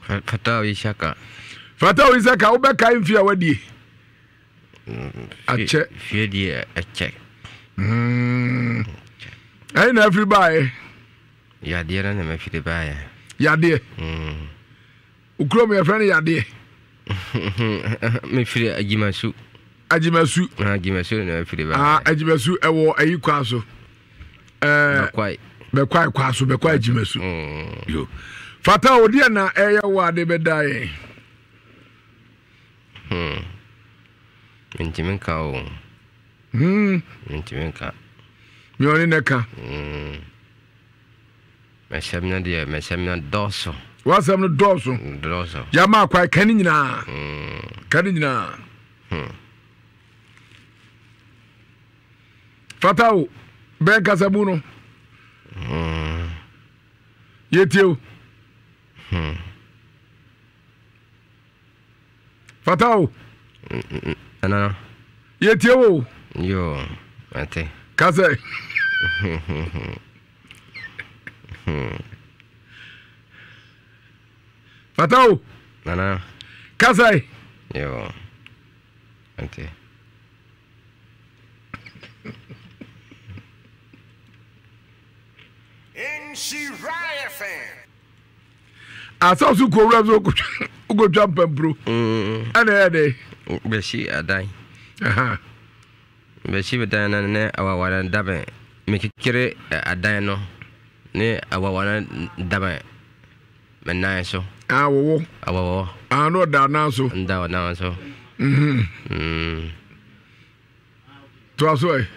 Fatao Isaka Ubeka Infia Wadi. A check. Fiedi a check. Ain't everybody. Yadia and me feel by. Yadi. Ukro me friend Yadi. Me feel a Jimasu. Ajimasu. Jimasu no feel by. Ajimasu ewo ayi kwaso. Quite. Be quite kwaso be quite Ajimasu. Yo. Fata odia na eye wa de bedai. Mentimenka o. Mentimenka. Mi oni neka. Mesemna de mesemna doso. Wasam no doso. Doso. Ya ma kwai kani nyina. Kani nyina. Fata o ben kasabuno. Yetio. Fatao. Ana. Yetio. Yo, ate. Kase. Fatao. Ana. Kase. Yo. Ate. In she riot fan. Asa su ko razo ugo jump bro. Ana ade. Beshi adai. Aha. Beshi bedana ne awawara dabe. Mekikire adai no. Ne awawara dabe. Menai so. Awo. Awo. Ano da na so. Nda na so. To aso e.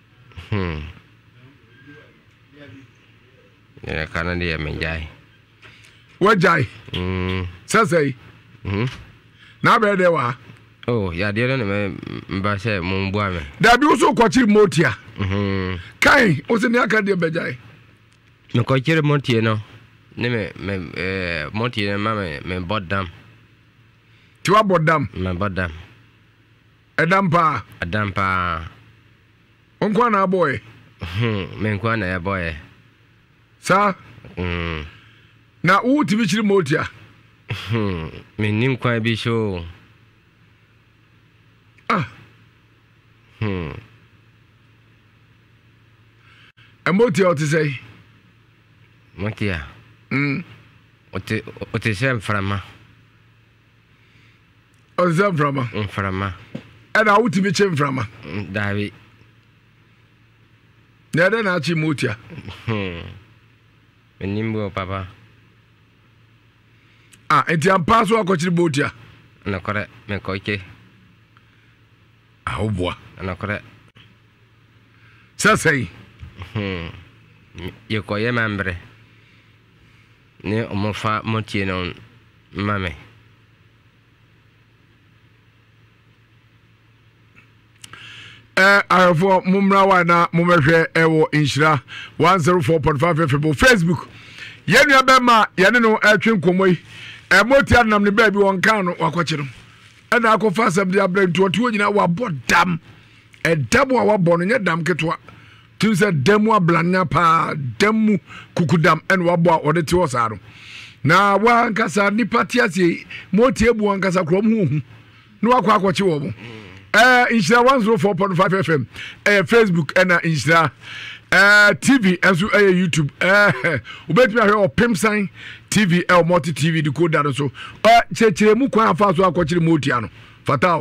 Ya kana dia menjai. Wajai. Sasai. Na be de wa. Oh, ya dia no me mba se mo mbu ame. Da bi so kwachi motia. Kai, o se ni aka de bejai. Me kwachi motia no. Ne me motia ma me bodam. Ti wa bodam. Me bodam. Edampa. Adampa. Onkwa na boy. Me nkwa na ya boy. Sa? Na u ti bi chiri motia. Me nim kwa bi show. Motia o ti say? Motia. O ti sem frama. O sem frama. Frama. E na u ti bi chim frama. Davi. Na de na chi motia. Me nim bo papa. Enti ampa so akochiri motia. Na kore me koike. Obwa. Na kore. Sasai. Yo koye membre. Ne omofa motie no mame. Arafo mumra wa na mumehwe ewo inshira 104.5 FM Facebook. Yenu abema yene no atwe nkomoi. Motia nam ne baabi won kan no wakoche no. Na akofa asem dia brand to nyina wa bodam. Edam wa wabɔ no nye dam ketwa. Tu se demu ablanya pa demu kukudam en wabɔ a ɔde te osaro. Na wa nkasa nipa tiase motie bu nkasa krom hu. No akwa akɔche wo bo. Inshira 104.5 FM. Facebook and Inshira TV and so YouTube. Ubetimi ahwe opem sign TV multi TV decoder so. Chechire mu kwan afa so akɔchire motia no. Fatao.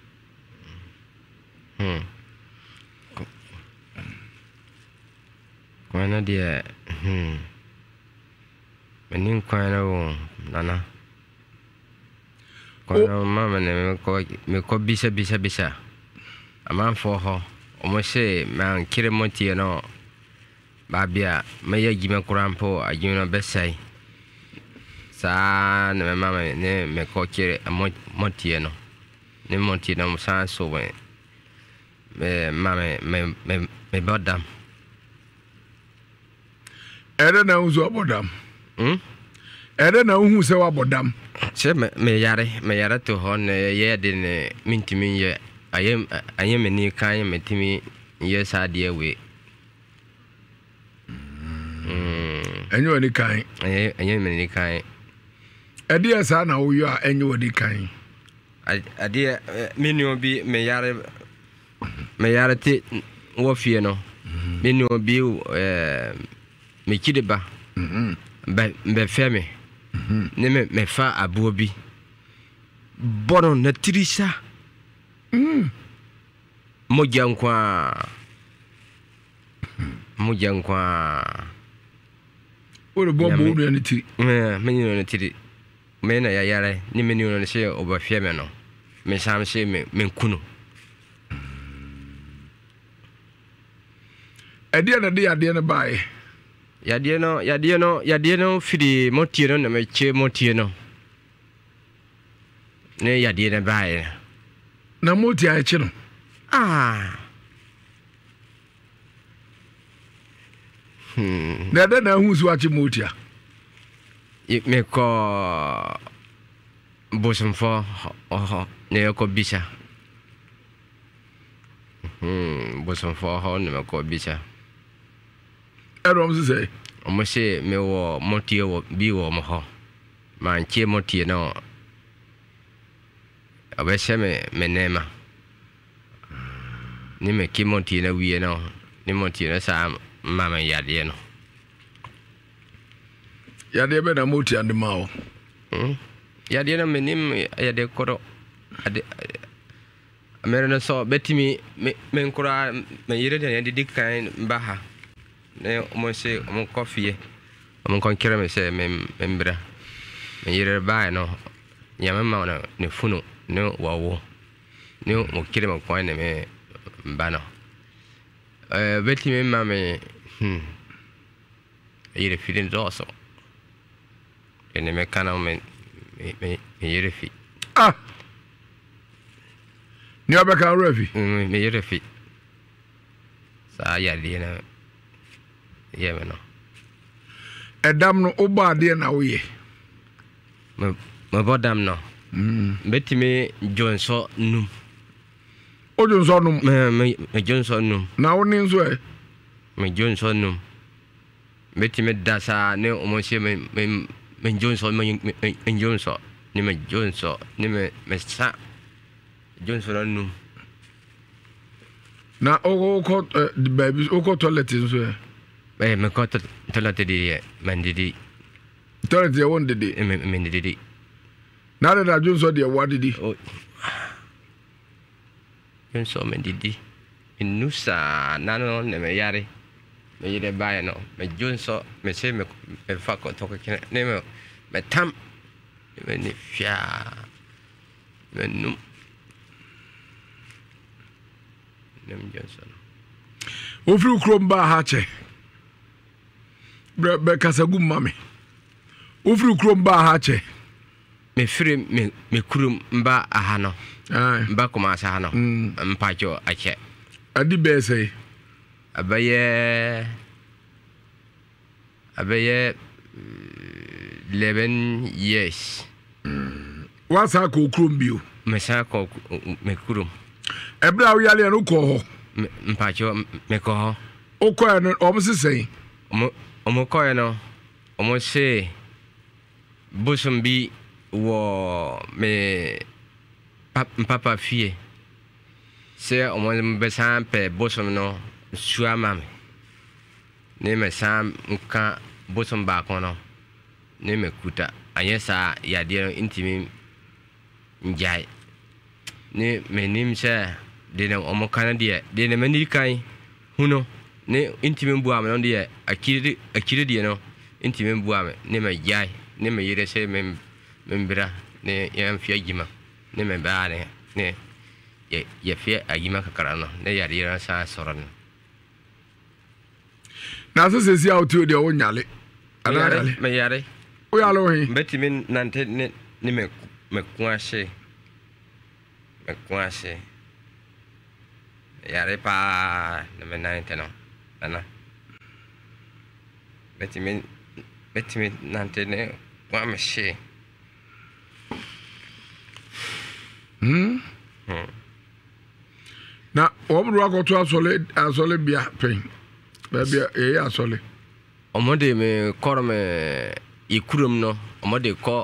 Kwana dia menin kwana wo nana. Kwana mama ne me ko bisa. Amanfo ho omo se man kire motie no babia me ya gime kurampo ajino besai. Sa ne mama ne me ko kire motie no. Ne motie no sa so we. Me bodam. Ere na uzo abodam. Ere na uhu se wabodam. Se me yare to ho ne ye de ne mintimi ye ayem meni kan metimi ye sade we. Enyo ni kan. Ayem meni kan. Edia sa na wo yo a enye wodi kan. Adia menu bi me yare te wo fie no. Menu bi me kideba. Be feme. Ne me fa abuo bi. Bono na tirisa. Moja nkwa. Ore bo bo no ni ti. Me ni no ti. Me na ya yare ni me ni no se oba feme no. Me sam se me kunu. Edia na de ade na bae. Yadie no fidi motie no na me che motie no. Ne yadie na bae. Na motie a che no. Na da na hu so a che motie. Me ko bosomfo ne ko bisa. Bosomfo ho ne me ko bisa. Erom se omo se me wo motie wo bi wo mo ho. Man che motie no. Abese me nema. Ni me ki motie na wie no. Ni motie na sa mama yade no. Yade be na motie and mawo. Yade na menim yade koro. Ade Amerina so betimi me nkura me yire de dikan baha. Ne omo se omo coffee. Omo kon kira me se membra. Me yire ba no. Nyama ma no ne funu ne wawo. Ne mo kire mo kwan ne me bano. Betimi ma me yire feeling also. Ene me kana me yire fi. Ni abeka refi. Me yire fi. Sa ya de na yeah no. Edam no oba de na wo ye. Me bodam no. Betimi Johnson num. O Johnson num. Me Johnson num. Na wo nin so e. Me Johnson num. Betimi dasa ne omo se me Johnson me Johnson ni me Johnson ni me sa Johnson num. Na o ko baby o ko toilet so e. Me ko toilet di mandidi. Toilet e won didi. Me didi. Na da Johnson de wa didi. Oh. Johnson me didi. Inusa nano ne me yare. Me yire bae no. Me Johnson me se me fa ko to ko ne me tam. Me ni fia. Me num. Nem Johnson. Ofri kromba ha che. Be kasagum mame. Ofri kromba ha che. Me free me kurum mba aha no. Mba kuma sa no. Mpacho ache. Adi be say. Abaye 11 years. What's a ko krum bio? Me sa ko me kurum. Ebra wi ale no ko ho. Mpacho me ko ho. O ko no o mo se Omo ko no. Omo se busumbi wo me papa fie. Se omo be san pe busum no sua mame. Ne me sam nka busum ba kono. Ne me kuta. Anyesa yade intimi njai. Ne menim se de na omo kana de na mani kan huno ne intimi buame no de akiri de no intimi buame ne me jai ne me yire se membra ne yam fi agima ne me baare ne ye fi agima kakara no ne yare ran sa soro no na so se si auto de o nyale anale me yare o yalo hi betimi nante ne me kwase yare pa na me nante no ana betimi nante ne kwa meshe na omru akoto asole bia pen ba bia asole omode me korme ikurum no omo de ko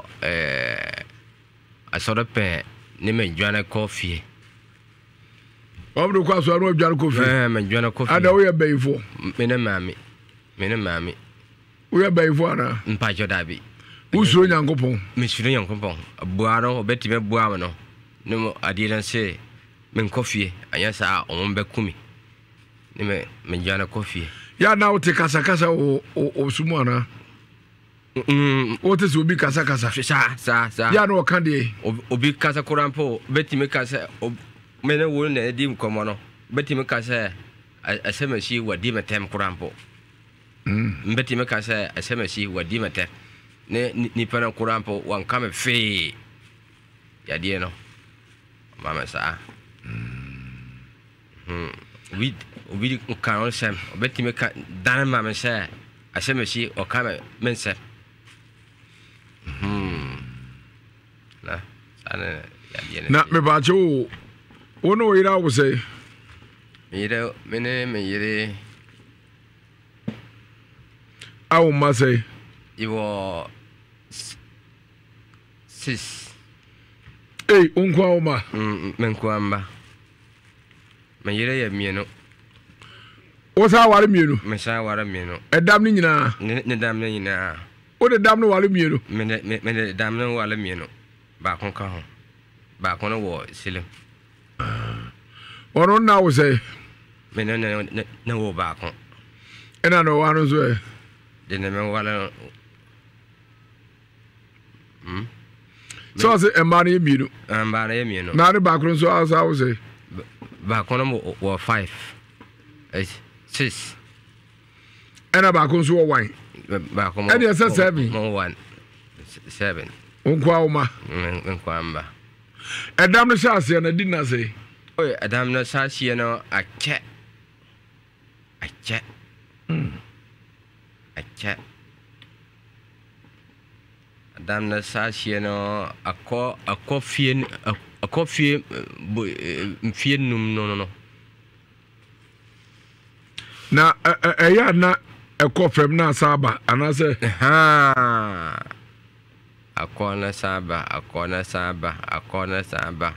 asoro pe ne me dwane coffee Obdo kwa so anu dwane coffee me dwane coffee ada wo ye bayifo me ne mami wo ye bayifo ana mpa jodabi usuro nyankopon me suro nyankopon abuaro obeti me buam no ne mo ade dan se men coffee anya sa omo be kumi ne me dwane coffee ya na wo te kasa o sumu ana what is obi kasa sa ya no kan de obi kasa korampo beti me kasa mene wo na edi mkomo no beti me kasa asemasi wadi metem korampo beti me kasa asemasi wadi metem ne ni pana korampo wan kame fe ya die no mama sa obi kan on sem beti me ka dan mama sa asemasi o kame mense na me ba cho wono ira wo say mire me yire awu ma say iwo 6 unkwa awu ma menkwa mba me yire ya mieno wo sa ware mienu me sa ware mieno edam ni nyina ne dam ne nyina o de dam no wale mienu me dam no wale mieno ba kon ka ho ba kon wo silim ono na wo say me ne wo ba kon ena no wano so de ne me wale so say emani mienu amba na mieno na ne ba kon so asa wo say ba kon wo 5 6 ena ba kon so wo 1 ba kon ena say 7 1 7 unkwa awu ma menkwa mba edam no shase na di na say oy adam no sashi no ache adam no sashi no akofie mfie num no na eya na ekofem na saba anase akona saba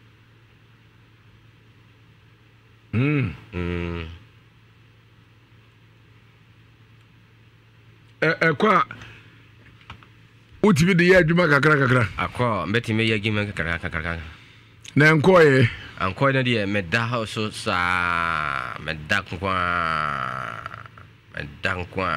kwa utibi de ya adwuma kakra akọ mbeti me yagi me kakra na enkoye anko na de meda house sa meda kwa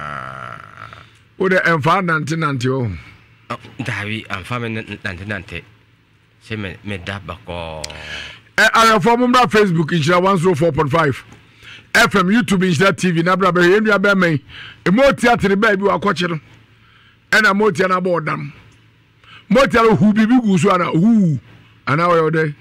o de enfa nante o dawi anfa me nante se meda bako ara form mbra Facebook Inshira 104.5 FM YouTube Inshira TV na bra be yenua be men emoti atere ba bi wakọchiro ena moti na ba odam moti ara hu bibi gusu ana hu ana wo yode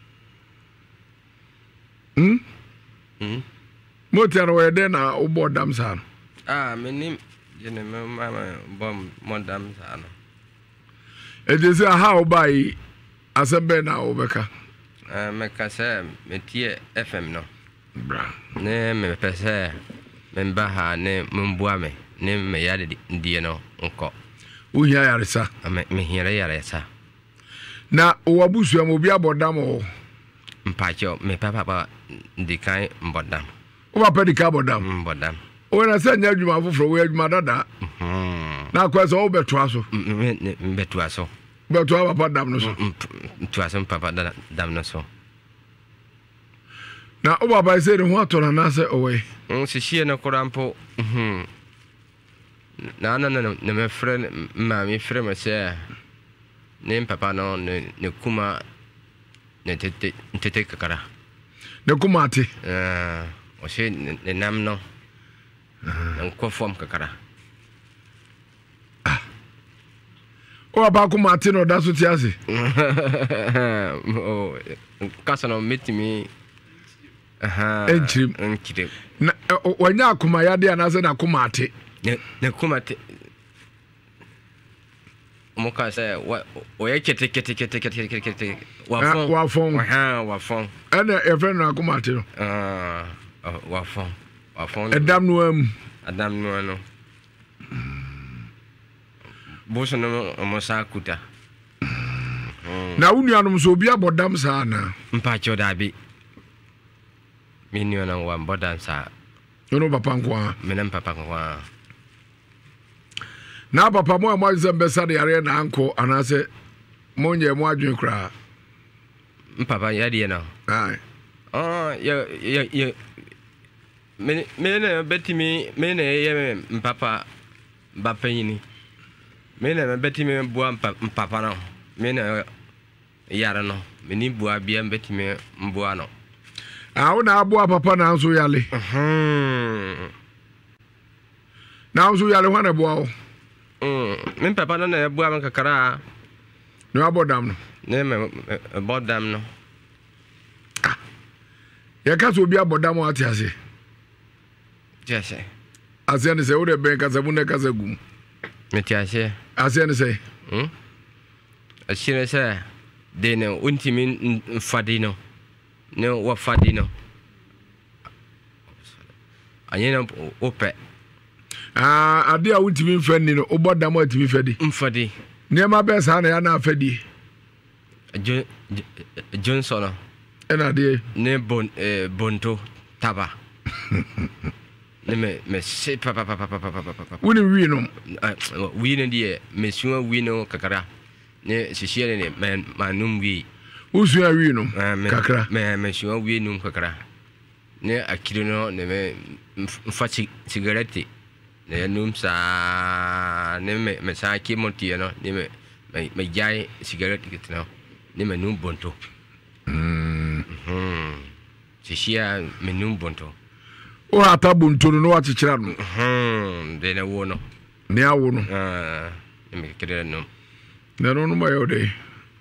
moti ara wo yode na wo bo odam sa menim jene mama bom modam sa no ejese ha wo bai asembe na wo beka meka se metie FM no bra ne me pese me ba ha ne mbua me ne me ya die no nko uhia yaresa me hiere yaresa na owabusu am obi abodam o mpacho me papa ndikan mbodam o papa di ka bodam mbodam o na se nya adwuma foforo we adwuma dada na kwese o beto aso beto aso beto papa dam no so tu aso papa dam no so na o baba say de ho atora na se owe sishie no korampo na me frɛ ma me frɛ me se ne papa no ne kuma ne tete kakara ne kuma ate o se ne nam no nko form kakara o baba kuma ate no da so ti ase o kasa no metimi enchirim na wanya akuma ya de anase na kuma ate ne kuma ate muka say o ya kete wafon ana e friend na kuma ate no wafon edam no am adam no no boso no omosa kuta na unuanom so obi abodam saa na mpacho dabi minyo na wa bodam sa no papa nkwa menem papa nkwa na papa mo amaze mbesa de yare na anko anase monye mo adwen kra papa yadi na ai ya mene betimi mene ye papa bapanyini mene betimi bua papa no mene yara no meni bua bia betimi mbua no na abua papa na nso yale na nso yale hwana bua o min papa no na bua man kakara no abodam no ne me bodam no ya ka so obi abodam o ate ase jese ase ne se o de ben kasa bu ne kasa gum meti ase ne se asire se de ne untimi fadino ne wa fadino anyena ope ade a untimi mfani no obodam atimi fadi mfadi ne ma be sa na ya na afadi Johnson ena de ne bonto taba ne me se papa woni wi no wi ne die me suwa wi no kakara ne sisiere ne manum wi usuya wi no kakara me suwa wi no kakara ne akiri no ne me mfa cigarette ne num sa ne me sa ki montie no ne me jai cigarette kitno ne me num bonto sisia me num bonto o ata bunto no wachichira no de na wo no ne awo no me kire no na no ma yo de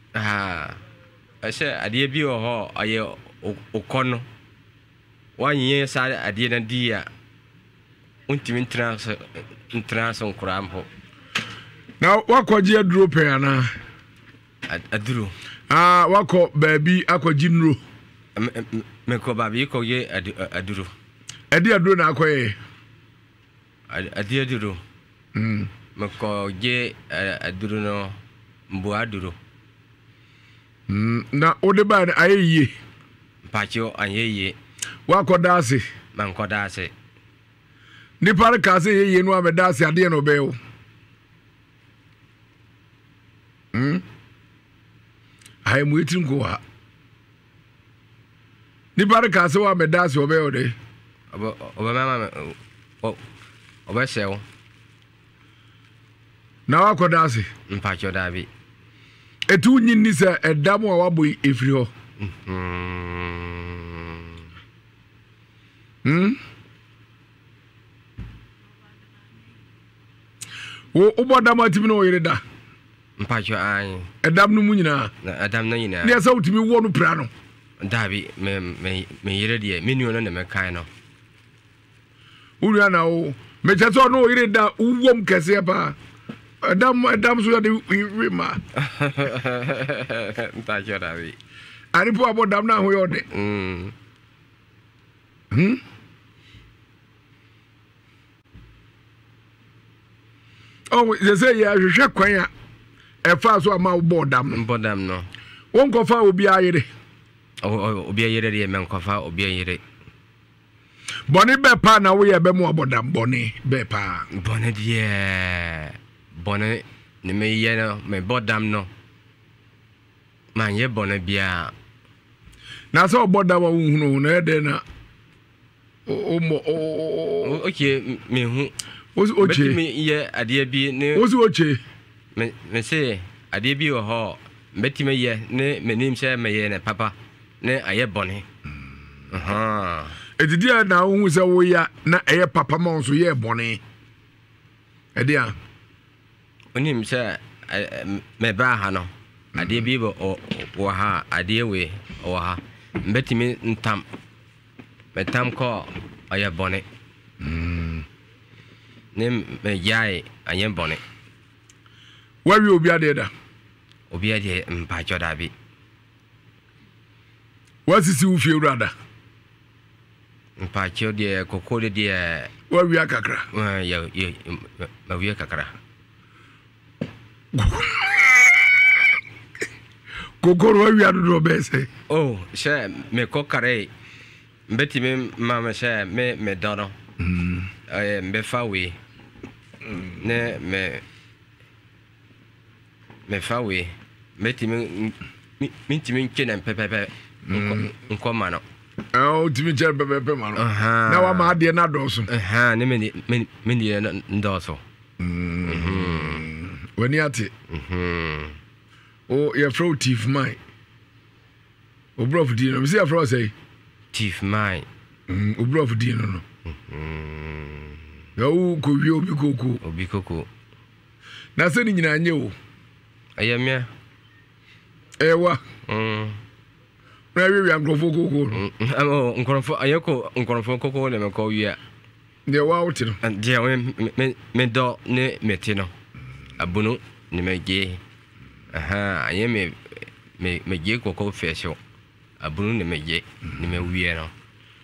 ase ade bi ho aye okono wanye sa ade na dia untimi trans nkrampo na wakoji aduro pe ana aduro wako baby akwaji nro me ko baby ko ye aduro edi aduro na akoye adi aduro me ko ye aduro no mbo aduro na ode ba na ayeye pacho ayeye wako dase man ko dase ni par ka se yeye no amedase ade no be o ai mu etin ko ha ni par ka se wa medase obe o de oba mama oba sewo na wako dase mpacho dabi etu nyinni se edam wa wabo efiri ho wo ubodam atimi no yereda mpacho an edam no munyina adam na nyina ne sa utimi wo no pra no dabi me yere de menu no na me kan no uru ana o me chaso no yereda uwom kese pa Adam so de rima mpacho dabi ari po abodam na ho yode oh they say ya hwehwe kwan a e fa so ama bodam no won ko fa obi ayere obi ayere de men ko fa obi ayere boni be pa na wo ye be mo abodam boni be pa boni de boni ni me ye no me bodam no man ye boni bia na so bodam wo hunu na e de na okay me hu oche me ye ade bi ne oche me say ade bi ho betime ye ne menim se me ye ne papa ne aye boni edidia na hu se wo ya na eye papa mo so ye boni edia onim se me ba ha no ade bi wo ha ade we wo ha betime ntam metam ko aye boni ne me yai aye boni wari obi ade da obi ade mpacho dabi wasisi wo fie urada mpacho de kokode de wari akakra ya ma wi kakra kokoro awia do be say oh she me kokare mbeti me mama she me dono me fa we ne me fa we mbeti me timi nkene pepepe nko ma no timi cher pepepe ma no na wa ma ade na do so ne me ndo so wani ate o your throat thief mine o brof di no me see your throat say thief mine o brof di no yo ko wi obi koko na se ni nyina anye o ayamia ewa na wi ankrofo koko nkrofo ayeko nkrofo koko le me ko wi de wa uti no de me do ne meti no abunu ni me ge aye me ge koko fesho abunu ni me ge ni me wi no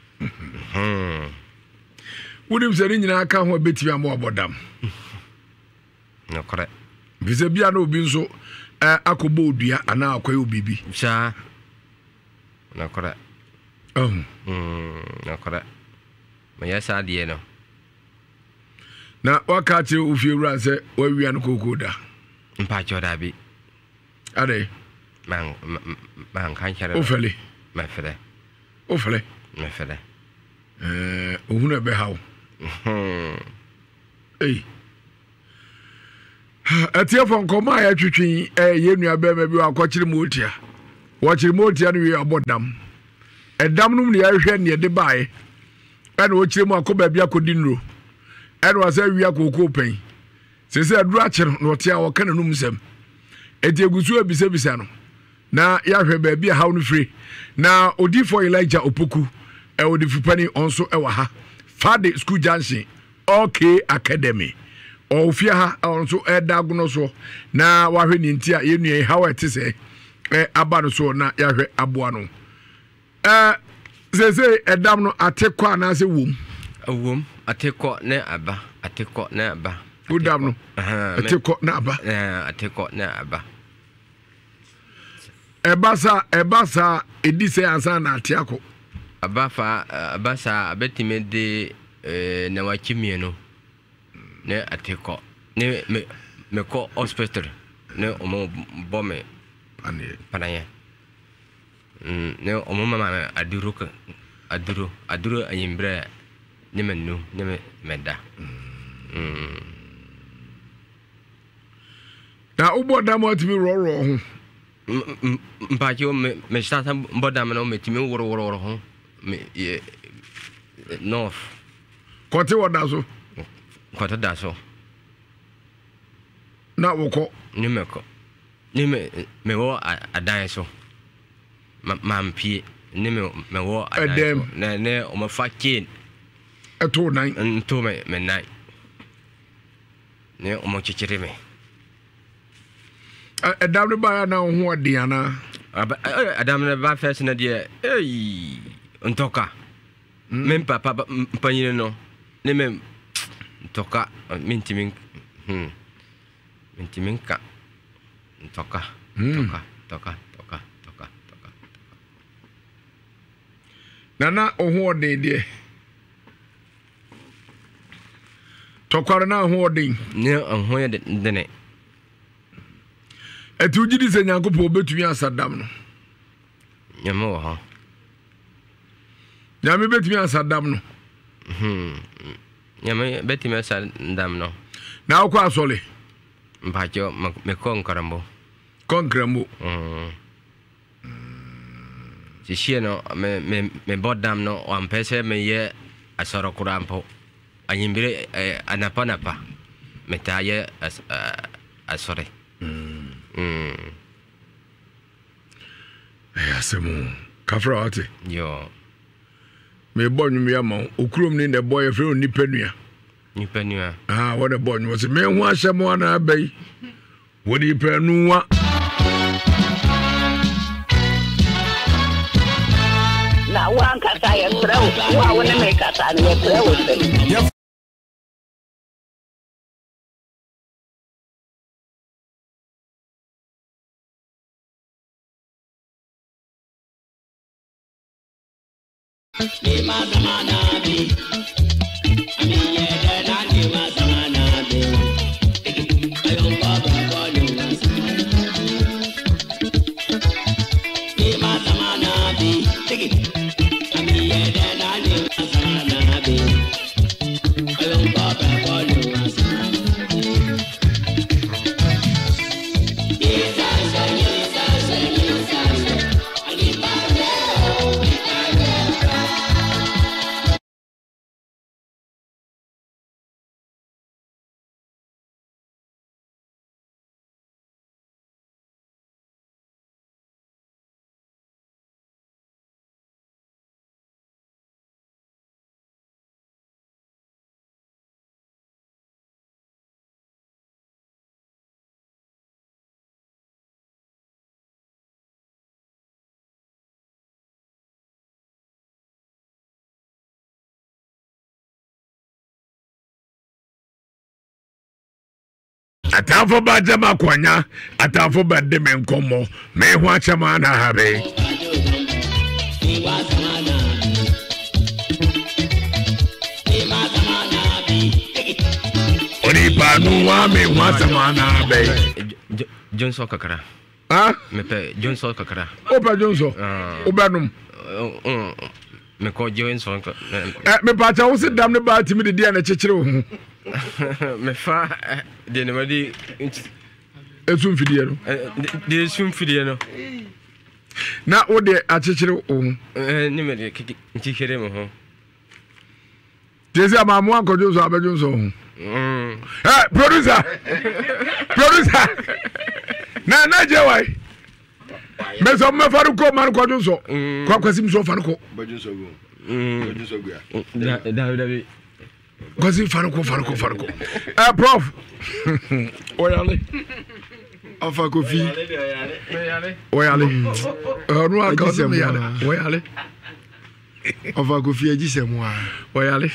wonim se ni nyina aka ho beti am obodam no correct bize bia na obi nso akobo odua ana akoy obibi sha no correct no correct me ya sa die no na wakati ofie wura se wawia no kokoda mpa choda bi ade man kan chere ofele me fere ohuna be hawo atia fon koma ya twitwi yenua be ma bi akọkire motia wọkire motia no wi abodam edam num ne ya hwẹ ne de bae ana wọkire mu akoba bi akodi nro ana wasa wi akoko pen sese aduru akire no tia wọka nanum sem etiegusu abisabisa no na ya hwẹ ba bi hawo no free na odifo Elijah Opoku odifupani onso ewa ha Fade School Junction OK Academy ofia ha onso edagono so na wahwe ni ntia yenue hawa tese aba no so na yahwe aboa no sese edam no atekọ anase wom atekọ ne aba udam no atekọ na aba atekọ na aba ebasa edise ansa na atiako abasa abetime de na wakimie no ne atekọ ne me ko hospital ne omo bome panaya ne omo mama aduro ayimbre ne menu ne meda na uboda mo timi roro ho mpacho me start boda me no metimi woro ho me north kote woda so kwata da so na woko ni meko ni me wo adan so mampie ni me wo adan so ne o ma fa kin eto nan to me nan ne o mo chichire me adam ne ba na ho odi ana adam ne ba first na de ntoka men papa panyine no ne me toka mintimin ka toka nana oho de tokwara na oho de ne oho de ne etu gidi se nyankopo obetumi asadam no nyamo ho nyame betumi asadam no nyame betumi asadam no na okwa asole mpacho me konkarambo sisi no me bodam no ampese me ye asoro kurampo anyimbire anapa metaye asore asemu kafra ate yo me bonyu ya ma okurom ni the boy frɛ nipanua what the boy was me hu ahyɛmo ana abai wodi panua na wan kasa ye frɛ wo ne me kasa ne frɛ wo Atamfo ba jama kwanya atamfo ba de men komo me ho achama na habe Oni ba no wa me ho achama na habe Johnson kakara me pe Johnson kakara Opa Johnson obanum me ko Johnson me pa cha wo se dam ne ba timi de dia na chekere wo me fa de ne madi esum fidie no de esum fidie no na wo de achekere wo ni me de chekere mo ho Jesi amamu ankojo so abejo so producer na jewai me so me faru ko man kojo so kwa kwasim so faru ko bajo so go David Gozi faru ko prof oyale afa kofi oyale no aka se me yale oyale afa kofi agisemu a oyale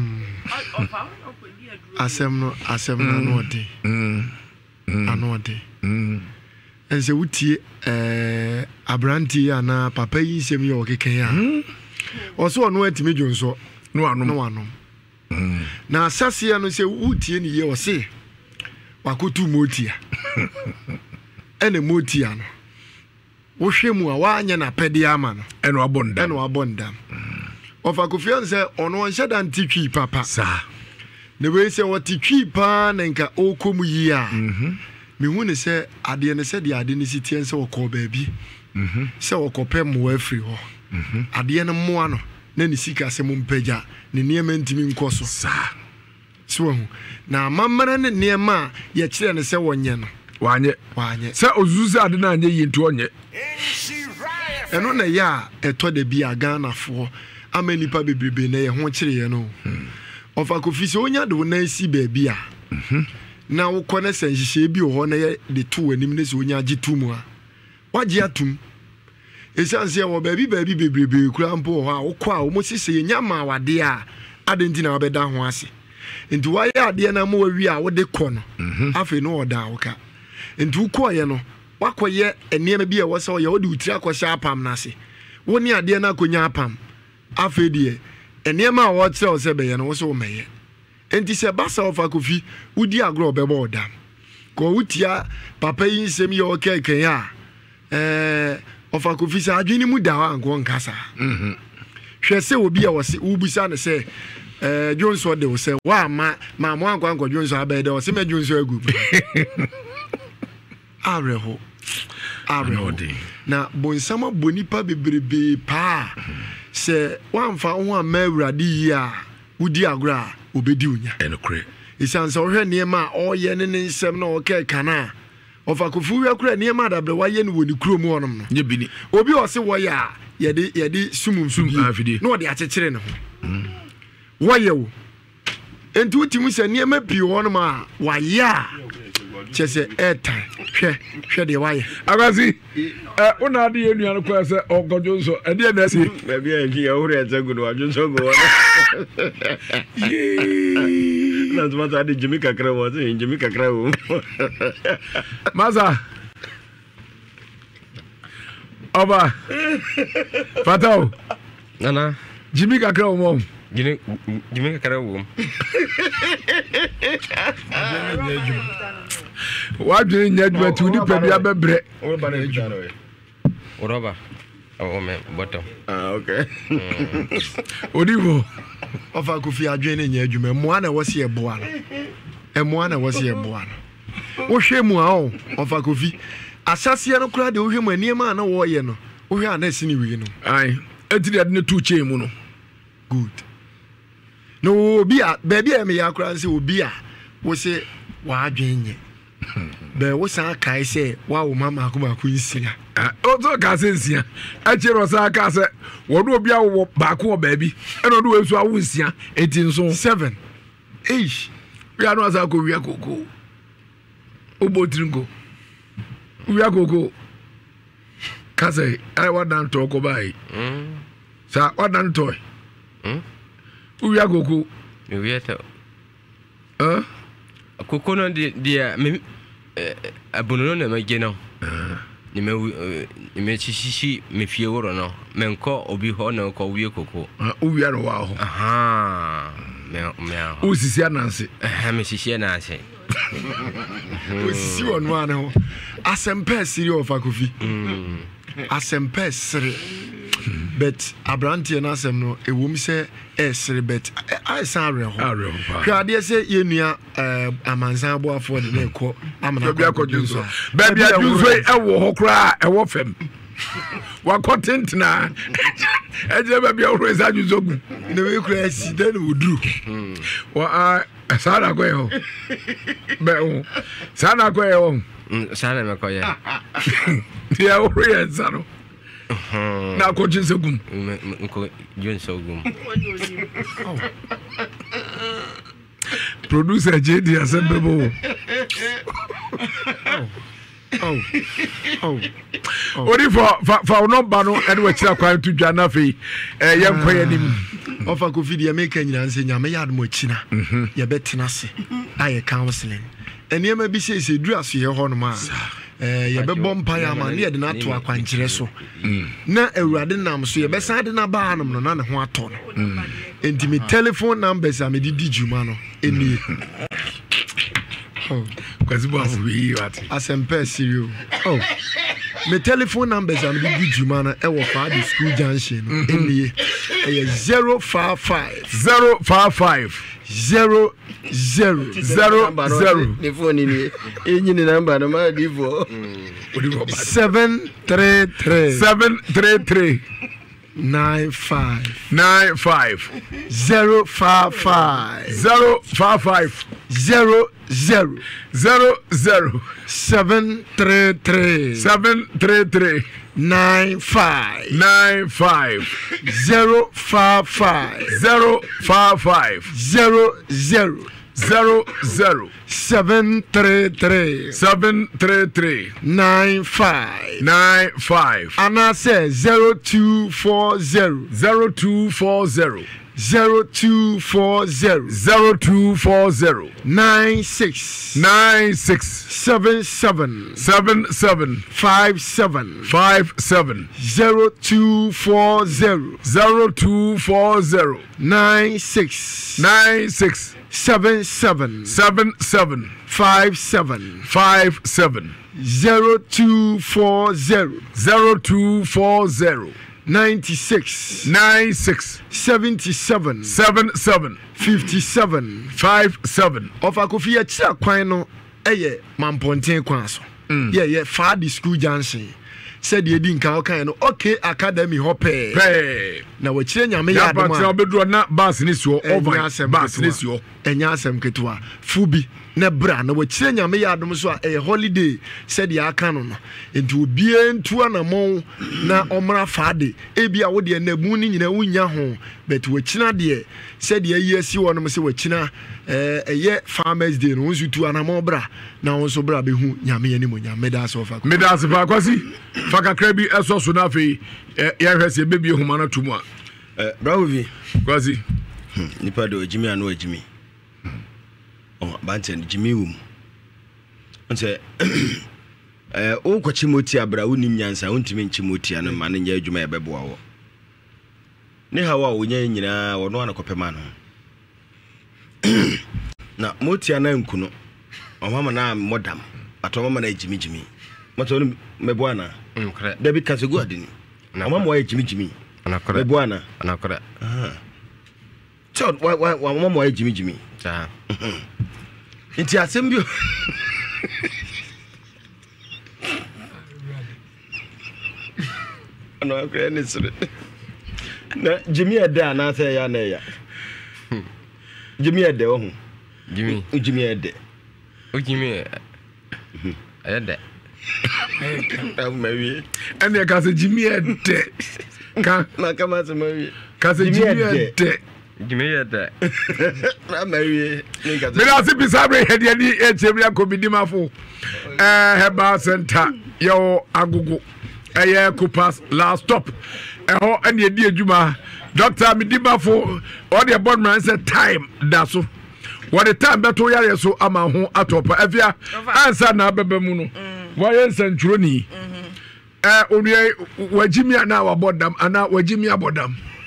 asem no anode anode ense wutie abranti ana papa yi sem ye okeken ya oso no atimi dwonso no anom na asase no se wutie ni ye ose wakotu motia ene motia no wo hwemu a waanya na pede ama no ene wabonda ofa kofian se ono nhyeda ntitwi papa sa ne we se wotitwi pa na nka okomu yi a mehu ne se ade ne se de ade ne sitien se wokọ baabi se wokọpẹ mo afri ho ade ne mo ano na ne sika se mo mpagya ne niema ntimi nkoso sa so na mamara ne niema ye kire ne se wonye no wanye se ozuzu ade na anye yintu onye eno na ya eto de bia Ghana fo amanipa bebrebe na ye ho kire ye no ofa kofisi onya de na si baabi a na wo kone senhihye bi ho na ye de to anim ne se onya gitumu a wagye atum esanse wo baabi bebrebe kura mpo ho a wo kwa wo mosise ye nyama wade a adenti na wabeda ho ase enti waye ade na mo wawi a wo de kɔ no afi no oda wo ka enti wo kɔ ye no wakoye eniema bi a wo se wo ye wo de utira akɔhya apam na ase wo ni ade na akonya apam afi de eniema a wo kyerɛ wo se be ye no wo se wo meye enti se basa ofa kofi udi agro bebo oda ko utia papa yi nsem ye okeken ya ofa kofi sa adwini mu da wa nko nkasa hwe se obi a wose ubusa ne se Johnson de wo se wa ma mo anko Johnson abede wo se me Johnson agu areho na bonsama bonipa bebrebe pa se wa mfa ho amawurade yi a udi agro a obedi unya enokre isanse ohwe niema oye ne nsem na oke kana ofa kofu wi akura niema dabre waye ne woni kurom honom no nye bini obi o se woye a yede sumum afidi no de akekere ne ho woye wo enti utimu se niema pi honom a waye a chese etan hwe de waye agasi una ade enua no kwa se ogojo so ade na si baby enki ya hore atagu no ajo so go na tuma ade jimi kakra wo se jimi kakra wo maza oba fatao nana Jimmy kakra wo mo. Jimmy kakra wo. Wa dwene nya adwuma ti uni pedua bebre. Oroba. Oh me bottom. Okay. Odivo. Ofa Kofi adwene nya adwuma mo ana wo se eboa no. Emo ana wo se eboa no. Wo hwe mu a o Ofa Kofi. Asase no kura de wo hwe mu aniema na wo ye no. Wo hwe ana si ni wi no. Ai. Enti de ne tu che mu no. Good. No obi a baby e me ya kura se obi a wo se wa adwene be wo san kai se wa wo mama akoma ku nsia o to ka se nsia a chero sa ka se wo do obi a wo ba ko baby e no do we so a wo nsia enti nso 7 8 we anu asa ko wi akoko o botringo wi akoko ka se ai wa dan to ko bai sa wa dan to wi akoko wi ato koko no dia me abono na magena ni me chichichi me fie woro no me nko obi ho na ko wie koko o wi aro wa ho me o sisi ananse me sisi ananse o sisi wonu ana ho asempa siri Ofa Kofi asempa siri but abrantie na asem no ewom se esiri bet I san re ho hwade se yenua amansan boafo de na ekọ amana bia kodunso bia dunso e wo ho kra e wo fem wa content na eje bia wo reza juzogu ne we kra si den oduru wa sana ko yo be o sana ko yo sana me ko ye dia wo re zaro na ko jinse gum ko jinse gum producer JD asembebo ori for number no ene we kira kwan to dwa na fe ye nkwa yanim Ofa Kofi de make nyina nse nyame yad mo china ye betena se aye counseling eniema bi se duru aso ye ho no ma ye be bompa ya ma ne ye de na to akwankyere so na awurade nam so ye be san de na ba anum no na ne ho ato no enti me telephone numbers am di juma no eni kwasi bo afi wati asempa sirio me telephone numbers am di juma no e wo fa the school junction no eni 055 000 the phone ni enyi ni number no ma di for 733 95 055 000 733 95 055 000 733 95 and I say 0240 96 77 57 57 0240 96 77 57 0240 96 77 57 Ofa Kofi ya chira kwan no eye mamponten kwan so ye fa the school junction said ye din kan kan no okay academy hope na we chire nyame ya adom a obedro na bus ni so over bus ni so enya asem ketua fubi na bra na we chire nyame ya adom so a holiday said ya aka no no enti obie ntu anamon na omra faade ebia wo de na mu ni nyina wunya ho but we china de said ye yesi wonom se we china eye farmers day no nsu tu anamon bra na won bra be hu nyame ye ni mo nyame da so fa medas fa kwasi fa kakra bi eso so na fe ya hwese bebi huma na tumu a Brawovi kwasi nipa do Jimmy anu Jimmy banten Jimmy wum nse o kwachi moti abra wonim nyansa wontimi nchi moti anu ma ne nya adwuma ye beboa wo ne hawa wonya nyina wono anakopema no na motia na nkuno omama na modam atoma na jimi mato mebwana da bi kasego adini omama wa jimi anakora mebwana anakora so wa mama wa jimi ja inti asembio ano akra ni sure na jimi ada na say ya na ya jimi ada ho jimi ada ujimi ayade amawi ene ka se jimi ede ka na kama se mawi ka se jimi ede amawi Bila si bisabre hedi ni echebia komidimafo heba center yo agogo eye kupas last stop eho ene edi adwuma Dr. Midimafo all the board man said time daso what the time beto yare so ama ho atopa afia answer na bebe mu no why centroni onye wajimi ana wabodam ana wajimi abodam